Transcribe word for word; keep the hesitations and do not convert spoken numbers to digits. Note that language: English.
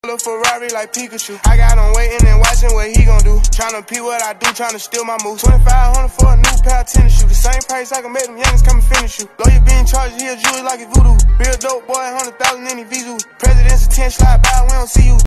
Look Ferrari like Pikachu. I got him waiting and watching what he gon' do. Tryna pee what I do, tryna steal my moves. twenty-five hundred for a new pair of tennis shoes. The same price I can make them youngins come and finish you. Lawyer being charged, he a jewelry like a voodoo. Real dope boy, hundred thousand in his visa. President's attention slide by, we don't see you.